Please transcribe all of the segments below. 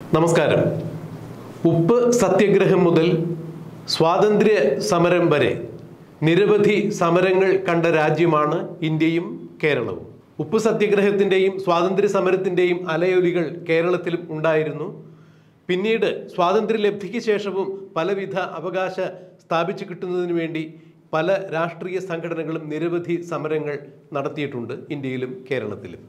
നമസ്കാരം. ഉപ്പ് സത്യാഗ്രഹം മുതൽ സ്വാതന്ത്ര്യ സമരം വരെ നിരവധി സമരങ്ങൾ കണ്ട രാജ്യമാണ് ഇന്ത്യയും കേരളവും. ഉപ്പ് സത്യാഗ്രഹത്തിൻ്റെയും സ്വാതന്ത്ര്യ സമരത്തിൻ്റെയും അലയൊലികൾ കേരളത്തിലും ഉണ്ടായിരുന്നു. പിന്നീട് സ്വാതന്ത്ര്യലബ്ധിക്ക് ശേഷവും പലവിധ അവകാശ സ്ഥാപിച്ചു കിട്ടുന്നതിന് വേണ്ടി പല രാഷ്ട്രീയ സംഘടനകളും നിരവധി സമരങ്ങൾ നടത്തിയിട്ടുണ്ട് ഇന്ത്യയിലും കേരളത്തിലും.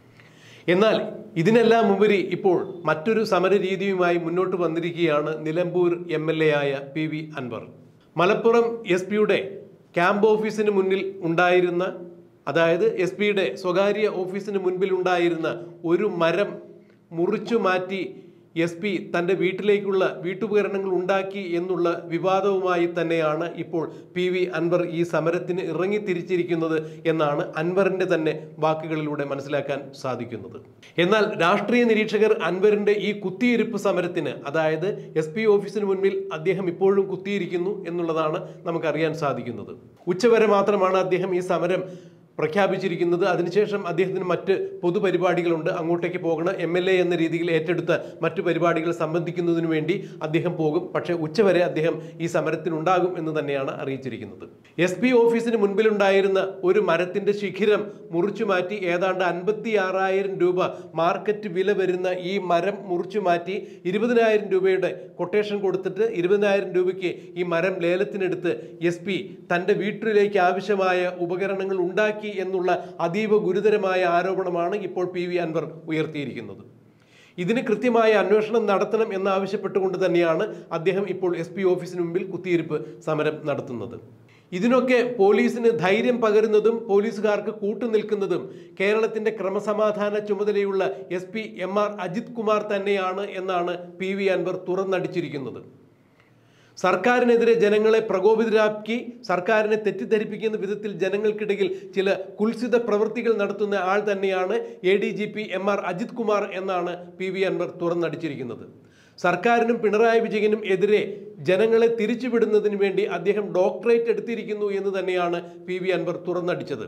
എന്നാൽ ഇതിനെല്ലാം ഉപരി ഇപ്പോൾ മറ്റൊരു സമര രീതിയുമായി മുന്നോട്ട് വന്നിരിക്കുകയാണ് നിലമ്പൂർ MLA ആയ PV അൻവർ. മലപ്പുറം SP-യുടെ ക്യാമ്പ് ഓഫീസിന് മുന്നിൽ ഉണ്ടായിരുന്ന, അതായത് SP-യുടെ സ്വകാര്യ ഓഫീസിന് മുൻപിൽ ഉണ്ടായിരുന്ന ഒരു മരം മുറിച്ചു മാറ്റി SP തൻ്റെ വീട്ടിലേക്കുള്ള വീട്ടുപകരണങ്ങൾ ഉണ്ടാക്കി എന്നുള്ള വിവാദവുമായി തന്നെയാണ് ഇപ്പോൾ PV അൻവർ ഈ സമരത്തിന് ഇറങ്ങിത്തിരിച്ചിരിക്കുന്നത് എന്നാണ് അൻവറിൻ്റെ തന്നെ വാക്കുകളിലൂടെ മനസ്സിലാക്കാൻ സാധിക്കുന്നത്. എന്നാൽ രാഷ്ട്രീയ നിരീക്ഷകർ അൻവറിൻ്റെ ഈ കുത്തിയിരിപ്പ് സമരത്തിന്, അതായത് SP ഓഫീസിന് മുൻപിൽ അദ്ദേഹം ഇപ്പോഴും കുത്തിയിരിക്കുന്നു എന്നുള്ളതാണ് നമുക്കറിയാൻ സാധിക്കുന്നത്. ഉച്ചവരെ മാത്രമാണ് അദ്ദേഹം ഈ സമരം പ്രഖ്യാപിച്ചിരിക്കുന്നത്. അതിനുശേഷം അദ്ദേഹത്തിന് മറ്റ് പൊതുപരിപാടികളുണ്ട്. അങ്ങോട്ടേക്ക് പോകണം. MLA എന്ന രീതിയിൽ ഏറ്റെടുത്ത മറ്റു പരിപാടികൾ സംബന്ധിക്കുന്നതിന് വേണ്ടി അദ്ദേഹം പോകും. പക്ഷേ ഉച്ചവരെ അദ്ദേഹം ഈ സമരത്തിനുണ്ടാകും എന്ന് തന്നെയാണ് അറിയിച്ചിരിക്കുന്നത്. SP ഓഫീസിന് മുൻപിലുണ്ടായിരുന്ന ഒരു മരത്തിൻ്റെ ശിഖിരം മുറിച്ചു മാറ്റി ഏതാണ്ട് 56,000 രൂപ മാർക്കറ്റ് വില വരുന്ന ഈ മരം മുറിച്ചു മാറ്റി 20,000 രൂപയുടെ കൊട്ടേഷൻ കൊടുത്തിട്ട് 20,000 രൂപയ്ക്ക് ഈ മരം ലേലത്തിനെടുത്ത് SP തൻ്റെ വീട്ടിലേക്ക് ആവശ്യമായ ഉപകരണങ്ങൾ ഉണ്ടാക്കി എന്നുള്ള അതീവ ഗുരുതരമായ ആരോപണമാണ് ഇപ്പോൾ PV അൻവർ ഉയർത്തിയിരിക്കുന്നത്. ഇതിന് കൃത്യമായ അന്വേഷണം നടത്തണം എന്നാവശ്യപ്പെട്ടുകൊണ്ട് തന്നെയാണ് അദ്ദേഹം ഇപ്പോൾ SP ഓഫീസിന് മുമ്പിൽ കുത്തിയിരിപ്പ് സമരം നടത്തുന്നത്. ഇതിനൊക്കെ പോലീസിന് ധൈര്യം പകരുന്നതും പോലീസുകാർക്ക് കൂട്ടുനിൽക്കുന്നതും കേരളത്തിൻ്റെ ക്രമസമാധാന ചുമതലയുള്ള SP MR അജിത് കുമാർ തന്നെയാണ് എന്നാണ് PV അൻവർ തുറന്നടിച്ചിരിക്കുന്നത്. സർക്കാരിനെതിരെ ജനങ്ങളെ പ്രകോപിതരാക്കി സർക്കാരിനെ തെറ്റിദ്ധരിപ്പിക്കുന്ന വിധത്തിൽ ജനങ്ങൾക്കിടയിൽ ചില കുൽസിത പ്രവൃത്തികൾ നടത്തുന്ന ആൾ തന്നെയാണ് ADGP MR അജിത് കുമാർ എന്നാണ് PV അൻവർ തുറന്നടിച്ചിരിക്കുന്നത്. സർക്കാരിനും പിണറായി വിജയനും എതിരെ ജനങ്ങളെ തിരിച്ചുവിടുന്നതിന് വേണ്ടി അദ്ദേഹം ഡോക്ടറേറ്റ് എടുത്തിരിക്കുന്നു എന്ന് തന്നെയാണ് PV അൻവർ തുറന്നടിച്ചത്.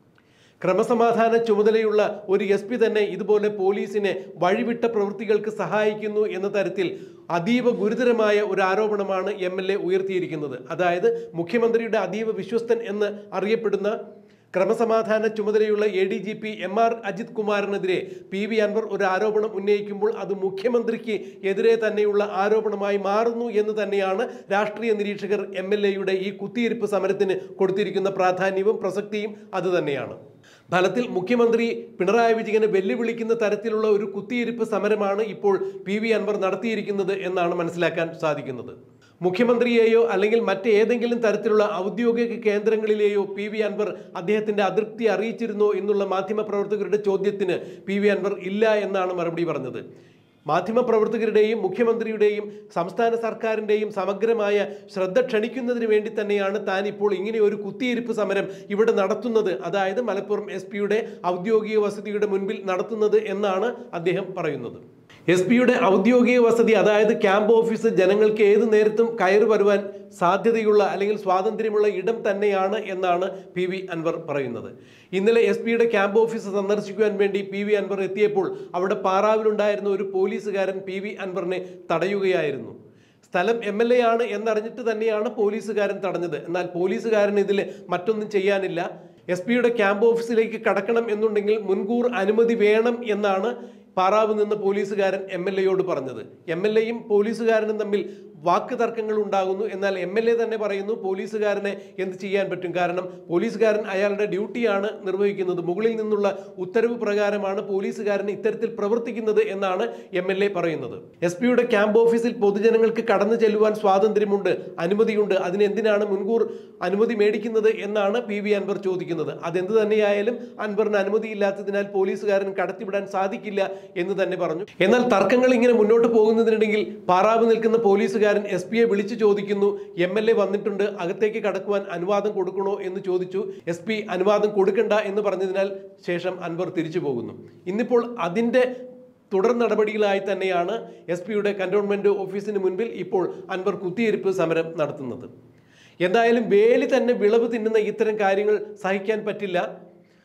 ക്രമസമാധാന ചുമതലയുള്ള ഒരു SP തന്നെ ഇതുപോലെ പോലീസിനെ വഴിവിട്ട പ്രവൃത്തികൾക്ക് സഹായിക്കുന്നു എന്ന തരത്തിൽ അതീവ ഗുരുതരമായ ഒരു ആരോപണമാണ് MLA ഉയർത്തിയിരിക്കുന്നത്. അതായത് മുഖ്യമന്ത്രിയുടെ അതീവ വിശ്വസ്തൻ എന്ന് അറിയപ്പെടുന്ന ക്രമസമാധാന ചുമതലയുള്ള ADGP MR Ajith കുമാറിനെതിരെ PV Anwar ഒരു ആരോപണം ഉന്നയിക്കുമ്പോൾ അത് മുഖ്യമന്ത്രിക്ക് എതിരെ തന്നെയുള്ള ആരോപണമായി മാറുന്നു എന്ന് തന്നെയാണ് രാഷ്ട്രീയ നിരീക്ഷകർ MLA-യുടെ ഈ കുത്തിയിരിപ്പ് സമരത്തിന് കൊടുത്തിരിക്കുന്ന പ്രാധാന്യവും പ്രസക്തിയും അതുതന്നെയാണ്. ഫലത്തിൽ മുഖ്യമന്ത്രി പിണറായി വിജയനെ വെല്ലുവിളിക്കുന്ന തരത്തിലുള്ള ഒരു കുത്തിയിരിപ്പ് സമരമാണ് ഇപ്പോൾ PV അൻവർ നടത്തിയിരിക്കുന്നത് എന്നാണ് മനസ്സിലാക്കാൻ സാധിക്കുന്നത്. മുഖ്യമന്ത്രിയെയോ അല്ലെങ്കിൽ മറ്റേതെങ്കിലും തരത്തിലുള്ള ഔദ്യോഗിക കേന്ദ്രങ്ങളിലെയോ PV അൻവർ അദ്ദേഹത്തിൻ്റെ അതൃപ്തി അറിയിച്ചിരുന്നോ എന്നുള്ള മാധ്യമപ്രവർത്തകരുടെ ചോദ്യത്തിന് PV അൻവർ ഇല്ല എന്നാണ് മറുപടി പറഞ്ഞത്. മാധ്യമപ്രവർത്തകരുടെയും മുഖ്യമന്ത്രിയുടെയും സംസ്ഥാന സർക്കാരിൻ്റെയും സമഗ്രമായ ശ്രദ്ധ ക്ഷണിക്കുന്നതിന് വേണ്ടി തന്നെയാണ് താൻ ഇപ്പോൾ ഇങ്ങനെ ഒരു കുത്തിയിരിപ്പ് സമരം ഇവിടെ നടത്തുന്നത്, അതായത് മലപ്പുറം SP-യുടെ ഔദ്യോഗിക വസതിയുടെ മുൻപിൽ നടത്തുന്നത് എന്നാണ് അദ്ദേഹം പറയുന്നത്. SP-യുടെ ഔദ്യോഗിക വസതി, അതായത് ക്യാമ്പ് ഓഫീസ്, ജനങ്ങൾക്ക് ഏത് നേരത്തും കയറി വരുവാൻ സാധ്യതയുള്ള അല്ലെങ്കിൽ സ്വാതന്ത്ര്യമുള്ള ഇടം തന്നെയാണ് എന്നാണ് PV അൻവർ പറയുന്നത്. ഇന്നലെ SP-യുടെ ക്യാമ്പ് ഓഫീസ് സന്ദർശിക്കുവാൻ വേണ്ടി PV അൻവർ എത്തിയപ്പോൾ അവിടെ പാറാവിലുണ്ടായിരുന്ന ഒരു പോലീസുകാരൻ PV അൻവറിനെ തടയുകയായിരുന്നു. സ്ഥലം MLA ആണ് എന്നറിഞ്ഞിട്ട് തന്നെയാണ് പോലീസുകാരൻ തടഞ്ഞത്. എന്നാൽ പോലീസുകാരൻ ഇതിൽ മറ്റൊന്നും ചെയ്യാനില്ല. SP-യുടെ ക്യാമ്പ് ഓഫീസിലേക്ക് കടക്കണം എന്നുണ്ടെങ്കിൽ മുൻകൂർ അനുമതി വേണം എന്നാണ് പാറാവ് നിന്ന് പോലീസുകാരൻ MLA-യോട് പറഞ്ഞത്. MLA-യും പോലീസുകാരനും തമ്മിൽ വാക്ക് തർക്കങ്ങൾ ഉണ്ടാകുന്നു. എന്നാൽ MLA തന്നെ പറയുന്നു പോലീസുകാരനെ എന്ത് ചെയ്യാൻ പറ്റും, കാരണം പോലീസുകാരൻ അയാളുടെ ഡ്യൂട്ടിയാണ് നിർവഹിക്കുന്നത്, മുകളിൽ നിന്നുള്ള ഉത്തരവ് പ്രകാരമാണ് പോലീസുകാരൻ ഇത്തരത്തിൽ പ്രവർത്തിക്കുന്നത് എന്നാണ് MLA പറയുന്നത്. SP-യുടെ ക്യാമ്പ് ഓഫീസിൽ പൊതുജനങ്ങൾക്ക് കടന്നു ചെല്ലുവാൻ സ്വാതന്ത്ര്യമുണ്ട്, അനുമതിയുണ്ട്, അതിനെന്തിനാണ് മുൻകൂർ അനുമതി മേടിക്കുന്നത് എന്നാണ് PV അൻവർ ചോദിക്കുന്നത്. അതെന്ത് തന്നെയായാലും അൻവറിന് അനുമതിയില്ലാത്തതിനാൽ പോലീസുകാരൻ കടത്തിവിടാൻ സാധിക്കില്ല എന്ന് തന്നെ പറഞ്ഞു. എന്നാൽ തർക്കങ്ങൾ ഇങ്ങനെ മുന്നോട്ട് പോകുന്നതിനിടയിൽ പാറാവ് നിൽക്കുന്ന പോലീസുകാരൻ SP-യെ വിളിച്ചു ചോദിക്കുന്നു, MLA വന്നിട്ടുണ്ട്, അകത്തേക്ക് കടക്കുവാൻ അനുവാദം കൊടുക്കണോ എന്ന് ചോദിച്ചു. SP അനുവാദം കൊടുക്കണ്ട എന്ന് പറഞ്ഞതിനാൽ ശേഷം അൻവർ തിരിച്ചു പോകുന്നു. ഇന്നിപ്പോൾ അതിൻ്റെ തുടർ നടപടികളായി തന്നെയാണ് SP-യുടെ കന്റോൺമെൻറ് ഓഫീസിന് മുൻപിൽ ഇപ്പോൾ അൻവർ കുത്തിയിരിപ്പ് സമരം നടത്തുന്നത്. എന്തായാലും വേലി തന്നെ വിളവ് തിന്നുന്ന ഇത്തരം കാര്യങ്ങൾ സഹിക്കാൻ പറ്റില്ല.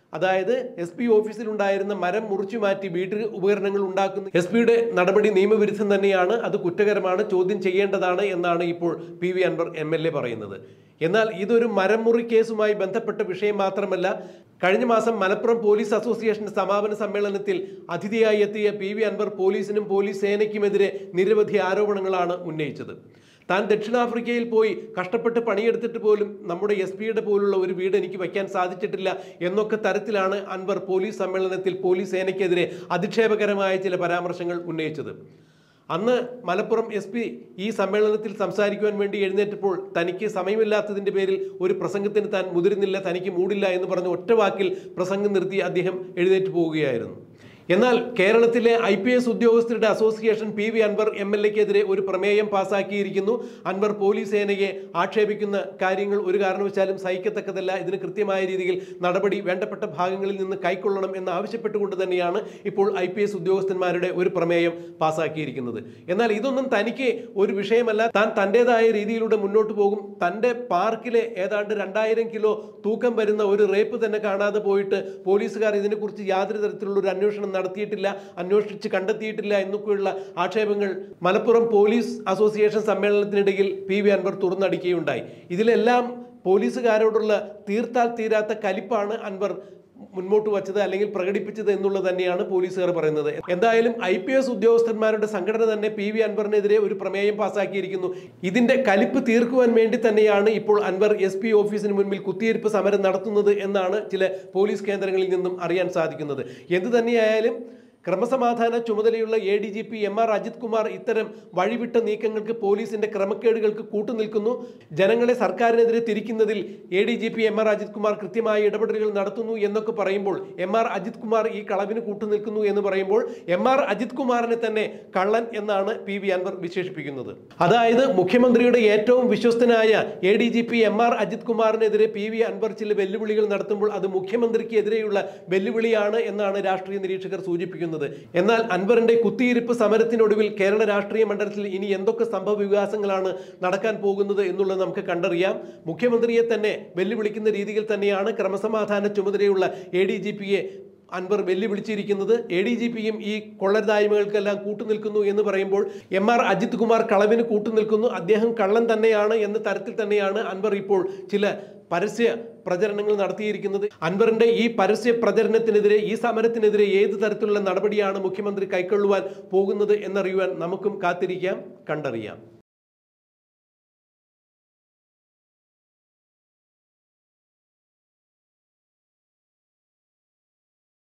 അതായത് SP ഓഫീസിലുണ്ടായിരുന്ന മരം മുറിച്ചു മാറ്റി വീട്ടു ഉപകരണങ്ങൾ ഉണ്ടാക്കുന്ന SP നടപടി നിയമവിരുദ്ധം തന്നെയാണ്, അത് കുറ്റകരമാണ്, ചോദ്യം ചെയ്യേണ്ടതാണ് എന്നാണ് ഇപ്പോൾ PV അൻവർ MLA പറയുന്നത്. എന്നാൽ ഇതൊരു മരം മുറി കേസുമായി ബന്ധപ്പെട്ട വിഷയം മാത്രമല്ല. കഴിഞ്ഞ മാസം മലപ്പുറം പോലീസ് അസോസിയേഷൻ സമാപന സമ്മേളനത്തിൽ അതിഥിയായി എത്തിയ PV അൻവർ പോലീസിനും പോലീസ് സേനയ്ക്കുമെതിരെ നിരവധി ആരോപണങ്ങളാണ് ഉന്നയിച്ചത്. താൻ ദക്ഷിണാഫ്രിക്കയിൽ പോയി കഷ്ടപ്പെട്ട് പണിയെടുത്തിട്ട് പോലും നമ്മുടെ SP പോലുള്ള ഒരു വീട് എനിക്ക് വയ്ക്കാൻ സാധിച്ചിട്ടില്ല എന്നൊക്കെ തരത്തിലാണ് അൻവർ പോലീസ് സമ്മേളനത്തിൽ പോലീസ് സേനയ്ക്കെതിരെ അധിക്ഷേപകരമായ ചില പരാമർശങ്ങൾ ഉന്നയിച്ചത്. അന്ന് മലപ്പുറം SP ഈ സമ്മേളനത്തിൽ സംസാരിക്കുവാൻ വേണ്ടി എഴുന്നേറ്റപ്പോൾ തനിക്ക് സമയമില്ലാത്തതിൻ്റെ പേരിൽ ഒരു പ്രസംഗത്തിന് താൻ മുതിരുന്നില്ല, തനിക്ക് മൂടില്ല എന്ന് പറഞ്ഞ് ഒറ്റ വാക്കിൽ പ്രസംഗം നിർത്തി അദ്ദേഹം എഴുന്നേറ്റ് പോവുകയായിരുന്നു. എന്നാൽ കേരളത്തിലെ IPS ഉദ്യോഗസ്ഥരുടെ അസോസിയേഷൻ PV അൻവർ MLAക്കെതിരെ ഒരു പ്രമേയം പാസാക്കിയിരിക്കുന്നു. അൻവർ പോലീസ് സേനയെ ആക്ഷേപിക്കുന്ന കാര്യങ്ങൾ ഒരു കാരണവശാലും സഹിക്കത്തക്കതല്ല, ഇതിന് കൃത്യമായ രീതിയിൽ നടപടി വേണ്ടപ്പെട്ട ഭാഗങ്ങളിൽ നിന്ന് കൈക്കൊള്ളണം എന്ന് ആവശ്യപ്പെട്ടുകൊണ്ട് തന്നെയാണ് ഇപ്പോൾ IPS ഉദ്യോഗസ്ഥന്മാരുടെ ഒരു പ്രമേയം പാസാക്കിയിരിക്കുന്നത്. എന്നാൽ ഇതൊന്നും തനിക്ക് ഒരു വിഷയമല്ല, താൻ തൻ്റെതായ രീതിയിലൂടെ മുന്നോട്ട് പോകും. തൻ്റെ പാർക്കിലെ ഏതാണ്ട് 2000 കിലോ തൂക്കം വരുന്ന ഒരു റേപ്പ് തന്നെ കാണാതെ പോയിട്ട് പോലീസുകാർ ഇതിനെക്കുറിച്ച് യാതൊരു തരത്തിലുള്ള ഒരു അന്വേഷണം നടത്തിയിട്ടില്ല, അന്വേഷിച്ച് കണ്ടെത്തിയിട്ടില്ല എന്നൊക്കെയുള്ള ആക്ഷേപങ്ങൾ മലപ്പുറം പോലീസ് അസോസിയേഷൻ സമ്മേളനത്തിനിടയിൽ PV അൻവർ തുറന്നടിക്കുകയുണ്ടായി. ഇതിലെല്ലാം പോലീസുകാരോടുള്ള തീർത്താൽ തീരാത്ത കലിപ്പാണ് അൻവർ മുന്നോട്ട് വച്ചത് അല്ലെങ്കിൽ പ്രകടിപ്പിച്ചത് എന്നുള്ളത് തന്നെയാണ് പോലീസുകാർ പറയുന്നത്. എന്തായാലും IPS ഉദ്യോഗസ്ഥന്മാരുടെ സംഘടന തന്നെ PV അൻവറിനെതിരെ ഒരു പ്രമേയം പാസാക്കിയിരിക്കുന്നു. ഇതിന്റെ കലിപ്പ് തീർക്കുവാൻ വേണ്ടി തന്നെയാണ് ഇപ്പോൾ അൻവർ SP ഓഫീസിന് മുൻപിൽ കുത്തിയിരിപ്പ് സമരം നടത്തുന്നത് എന്നാണ് ചില പോലീസ് കേന്ദ്രങ്ങളിൽ നിന്നും അറിയാൻ സാധിക്കുന്നത്. എന്തു തന്നെയായാലും ക്രമസമാധാന ചുമതലയുള്ള ADGP MR അജിത് കുമാർ ഇത്തരം വഴിവിട്ട നീക്കങ്ങൾക്ക്, പോലീസിന്റെ ക്രമക്കേടുകൾക്ക് കൂട്ടുനിൽക്കുന്നു. ജനങ്ങളെ സർക്കാരിനെതിരെ തിരിക്കുന്നതിൽ ADGP MR അജിത് കുമാർ കൃത്യമായ ഇടപെടലുകൾ നടത്തുന്നു എന്നൊക്കെ പറയുമ്പോൾ MR അജിത് കുമാർ ഈ കളവിന് കൂട്ടുനിൽക്കുന്നു എന്ന് പറയുമ്പോൾ MR അജിത് കുമാറിനെ തന്നെ കള്ളൻ എന്നാണ് PV അൻവർ വിശേഷിപ്പിക്കുന്നത്. അതായത് മുഖ്യമന്ത്രിയുടെ ഏറ്റവും വിശ്വസ്തനായ ADGP MR Ajith കുമാറിനെതിരെ PV Anwar ചില വെല്ലുവിളികൾ നടത്തുമ്പോൾ അത് മുഖ്യമന്ത്രിക്കെതിരെയുള്ള വെല്ലുവിളിയാണ് എന്നാണ് രാഷ്ട്രീയ നിരീക്ഷകർ സൂചിപ്പിക്കുന്നത്. എന്നാൽ അൻവറിന്റെ കുത്തിയിരിപ്പ് സമരത്തിനൊടുവിൽ കേരള രാഷ്ട്രീയ മണ്ഡലത്തിൽ ഇനി എന്തൊക്കെ സംഭവ വികാസങ്ങളാണ് നടക്കാൻ പോകുന്നത് എന്നുള്ളത് നമുക്ക് കണ്ടറിയാം. മുഖ്യമന്ത്രിയെ തന്നെ വെല്ലുവിളിക്കുന്ന രീതിയിൽ തന്നെയാണ് ക്രമസമാധാന ചുമതലയുള്ള ADGPയെ അൻവർ വെല്ലുവിളിച്ചിരിക്കുന്നത്. ADGPയും ഈ കൊള്ളരുതായ്മകൾക്കെല്ലാം കൂട്ടുനിൽക്കുന്നു എന്ന് പറയുമ്പോൾ MR അജിത് കുമാർ കളവിന് കൂട്ടുനിൽക്കുന്നു, അദ്ദേഹം കള്ളൻ തന്നെയാണ് എന്ന തരത്തിൽ തന്നെയാണ് അൻവർ ഇപ്പോൾ ചില പരസ്യ പ്രചരണങ്ങൾ നടത്തിയിരിക്കുന്നത്. അൻവറിന്റെ ഈ പരസ്യ പ്രചരണത്തിനെതിരെ, ഈ സമരത്തിനെതിരെ ഏത് തരത്തിലുള്ള നടപടിയാണ് മുഖ്യമന്ത്രി കൈക്കൊള്ളുവാൻ പോകുന്നത് എന്നറിയുവാൻ നമുക്കും കാത്തിരിക്കാം, കണ്ടറിയാം.